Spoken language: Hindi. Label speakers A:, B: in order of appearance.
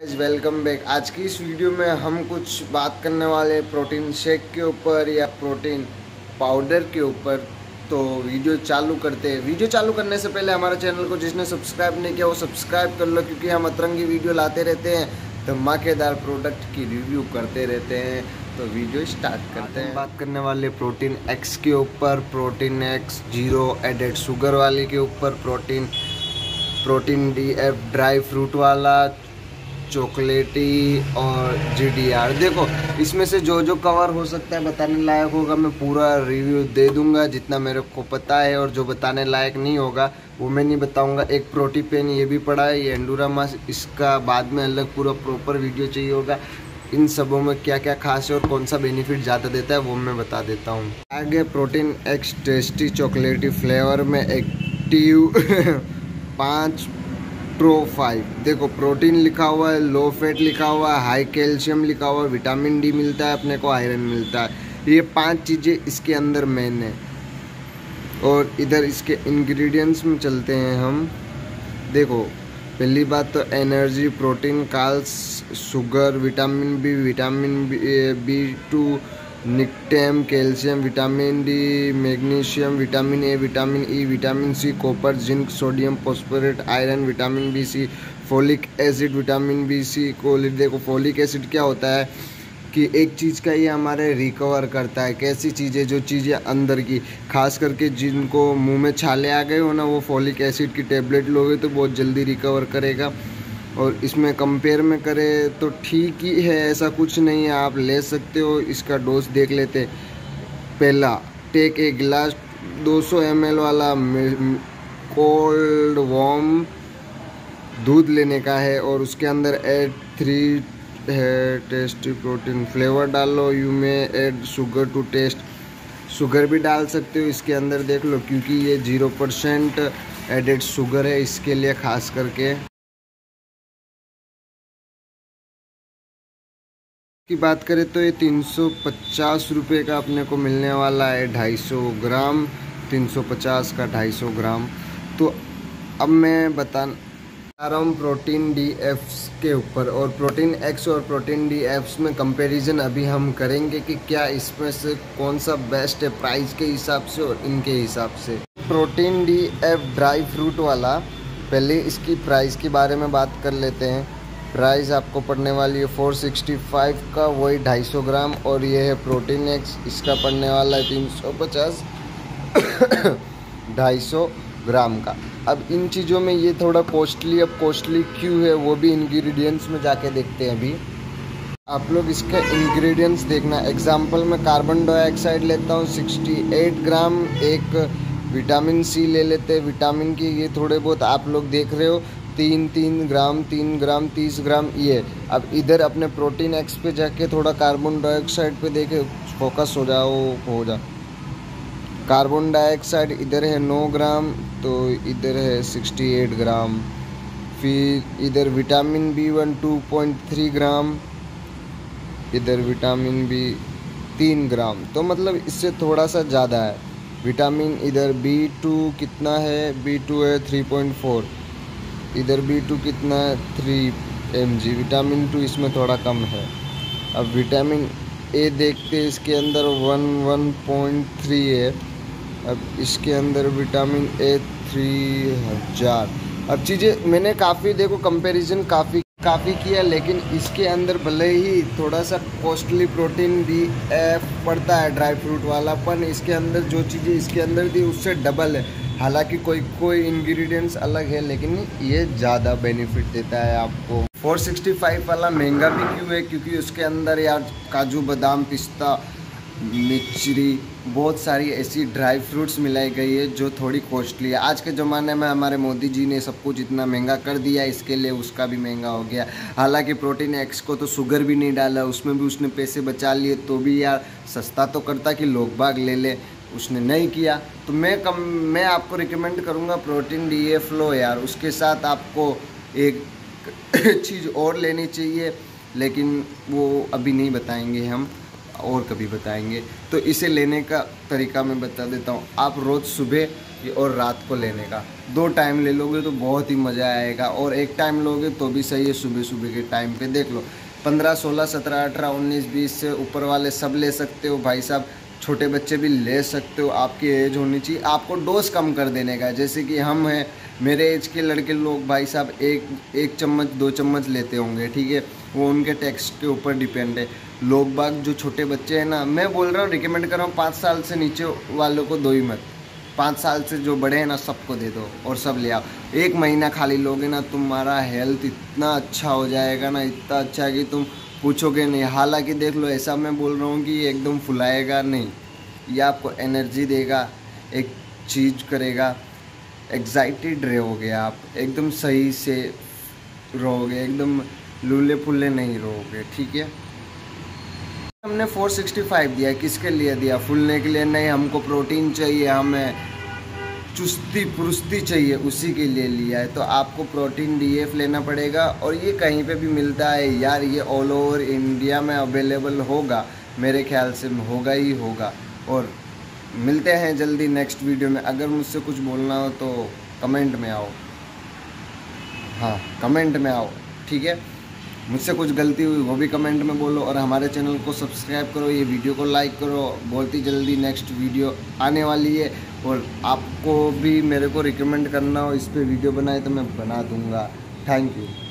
A: Welcome back. आज की इस वीडियो में हम कुछ बात करने वाले प्रोटीन शेक के ऊपर या प्रोटीन पाउडर के ऊपर। तो वीडियो चालू करते हैं। वीडियो चालू करने से पहले हमारे चैनल को जिसने सब्सक्राइब नहीं किया वो सब्सक्राइब कर लो, क्योंकि हम अतरंगी वीडियो लाते रहते हैं, धमाकेदार प्रोडक्ट की रिव्यू करते रहते हैं। तो वीडियो स्टार्ट करते हैं। बात करने वाले प्रोटीन एक्स के ऊपर, प्रोटीन एक्स 0 एडेड शुगर वाले के ऊपर, प्रोटीन DF ड्राई फ्रूट वाला, चॉकलेटी और GDR। देखो, इसमें से जो जो कवर हो सकता है बताने लायक होगा मैं पूरा रिव्यू दे दूंगा जितना मेरे को पता है, और जो बताने लायक नहीं होगा वो मैं नहीं बताऊंगा। एक प्रोटीपेन ये भी पड़ा है, ये एंडोरामास, इसका बाद में अलग पूरा प्रॉपर वीडियो चाहिए होगा। इन सबों में क्या क्या खास है और कौन सा बेनिफिट ज़्यादा देता है वो मैं बता देता हूँ। आगे protein X tasty chocolaty flavour में एक्टिव 5 प्रो 5। देखो, प्रोटीन लिखा हुआ है, लो फैट लिखा हुआ है, हाई कैल्शियम लिखा हुआ है, विटामिन D मिलता है अपने को, आयरन मिलता है। ये 5 चीज़ें इसके अंदर मेन है। और इधर इसके इंग्रेडिएंट्स में चलते हैं हम। देखो, पहली बात तो energy, protein, carbs, sugar, vitamin B2, निकटेम, calcium, vitamin D, magnesium, vitamin A, vitamin E, vitamin C, copper, zinc, sodium, phosphorus, iron, vitamin B6, folic acid, vitamin B6 को। देखो, फोलिक एसिड क्या होता है कि एक चीज़ का ये हमारे रिकवर करता है। कैसी चीज़ें, जो चीज़ें अंदर की, खास करके जिनको मुंह में छाले आ गए हो ना, वो फोलिक एसिड की टेबलेट लोगे तो बहुत जल्दी रिकवर करेगा। और इसमें कंपेयर में करें तो ठीक ही है, ऐसा कुछ नहीं है, आप ले सकते हो। इसका डोज देख लेते। पहला, टेक ए गिलास 200 ml वाला कोल्ड वार्म दूध लेने का है, और उसके अंदर ऐड 3 है टेस्टी प्रोटीन फ्लेवर डालो। You may add sugar to taste, sugar भी डाल सकते हो इसके अंदर, देख लो, क्योंकि ये 0% एडेड शुगर है इसके लिए खास करके। की बात करें तो ये 350 रुपये का अपने को मिलने वाला है, 250 ग्राम, 350 का 250 ग्राम। तो अब मैं बता रहा हूँ प्रोटीन DF के ऊपर, और प्रोटीन एक्स और प्रोटीन DF में कंपैरिजन अभी हम करेंगे कि क्या इसमें से कौन सा बेस्ट है प्राइस के हिसाब से और इनके हिसाब से। प्रोटीन DF ड्राई फ्रूट वाला, पहले इसकी प्राइस के बारे में बात कर लेते हैं। प्राइस आपको पड़ने वाली है 465 का, वही 250 ग्राम। और ये है प्रोटीन एक्स, इसका पड़ने वाला है 350 250 ग्राम का। अब इन चीज़ों में ये थोड़ा कॉस्टली, अब कॉस्टली क्यों है वो भी इंग्रेडिएंट्स में जाके देखते हैं। अभी आप लोग इसका इंग्रेडिएंट्स देखना। एग्जांपल में कार्बन डाइऑक्साइड लेता हूँ 68 ग्राम, एक विटामिन C ले लेते हैं। विटामिन की ये थोड़े बहुत आप लोग देख रहे हो, 3 ग्राम 30 ग्राम ये। अब इधर अपने प्रोटीन एक्स पे जाके थोड़ा कार्बन डाइऑक्साइड पे देखे, फोकस हो जा। कार्बन डाइऑक्साइड इधर है 9 ग्राम, तो इधर है 68 ग्राम। फिर इधर विटामिन B1 2.3 ग्राम, इधर विटामिन B 3 ग्राम, तो मतलब इससे थोड़ा सा ज़्यादा है। विटामिन इधर B2 कितना है, B2 है 3.4, इधर B2 कितना है 3 mg। विटामिन 2 इसमें थोड़ा कम है। अब विटामिन A देखते हैं, इसके अंदर 1.3 है। अब इसके अंदर विटामिन A 3000। अब चीज़ें मैंने काफ़ी, देखो, कंपैरिजन काफ़ी किया, लेकिन इसके अंदर भले ही थोड़ा सा कॉस्टली प्रोटीन DF पड़ता है ड्राई फ्रूट वाला, पर इसके अंदर जो चीज़ें इसके अंदर थी उससे डबल है। हालांकि कोई इंग्रेडिएंट्स अलग है, लेकिन ये ज़्यादा बेनिफिट देता है आपको। 465 वाला महंगा भी क्यों है, क्योंकि उसके अंदर यार काजू, बादाम, पिस्ता, मिश्री, बहुत सारी ऐसी ड्राई फ्रूट्स मिलाई गई है जो थोड़ी कॉस्टली है। आज के ज़माने में हमारे मोदी जी ने सब कुछ इतना महंगा कर दिया, इसके लिए उसका भी महंगा हो गया। हालांकि प्रोटीन एक्स को तो शुगर भी नहीं डाला, उसमें भी उसने पैसे बचा लिए, तो भी यार सस्ता तो करता कि लोग बाग ले ले, उसने नहीं किया। तो मैं आपको रिकमेंड करूँगा प्रोटीन DF लो यार। उसके साथ आपको एक चीज़ और लेनी चाहिए, लेकिन वो अभी नहीं बताएंगे हम, और कभी बताएंगे। तो इसे लेने का तरीका मैं बता देता हूँ। आप रोज़ सुबह और रात को लेने का। 2 टाइम ले लोगे तो बहुत ही मज़ा आएगा, और एक टाइम लोगे तो भी सही है। सुबह सुबह के टाइम पे देख लो 15, 16, 17, 18, 19, 20 से ऊपर वाले सब ले सकते हो भाई साहब। छोटे बच्चे भी ले सकते हो, आपकी एज होनी चाहिए। आपको डोज कम कर देने का, जैसे कि हम हैं, मेरे एज के लड़के लोग भाई साहब एक चम्मच 2 चम्मच लेते होंगे, ठीक है। वो उनके टेक्स्ट के ऊपर डिपेंड है। लोग बाग जो छोटे बच्चे हैं ना, मैं बोल रहा हूँ, रिकमेंड कर रहा हूँ 5 साल से नीचे वालों को दो ही मत। 5 साल से जो बड़े हैं ना सबको दे दो और सब ले आओ। 1 महीना खाली लोगे ना, तुम्हारा हेल्थ इतना अच्छा हो जाएगा ना, इतना अच्छा कि तुम पूछोगे नहीं। हालांकि देख लो, ऐसा मैं बोल रहा हूँ कि ये एकदम फुलाएगा नहीं, ये आपको एनर्जी देगा, एक चीज़ करेगा, एक्साइटेड रहोगे आप, एकदम सही से रहोगे, एकदम लूले फुल्ले नहीं रहोगे, ठीक है। हमने 465 दिया, किसके लिए दिया? फूलने के लिए नहीं, हमको प्रोटीन चाहिए, हमें चुस्ती फुर्ती चाहिए, उसी के लिए लिया है। तो आपको प्रोटीन DF लेना पड़ेगा, और ये कहीं पे भी मिलता है यार, ये ऑल ओवर इंडिया में अवेलेबल होगा, मेरे ख्याल से होगा ही होगा। और मिलते हैं जल्दी नेक्स्ट वीडियो में। अगर मुझसे कुछ बोलना हो तो कमेंट में आओ, हाँ कमेंट में आओ, ठीक है। मुझसे कुछ गलती हुई वो भी कमेंट में बोलो, और हमारे चैनल को सब्सक्राइब करो, ये वीडियो को लाइक करो। बहुत ही जल्दी नेक्स्ट वीडियो आने वाली है, और आपको भी मेरे को रिकमेंड करना हो इस पर वीडियो बनाए तो मैं बना दूंगा। Thank you.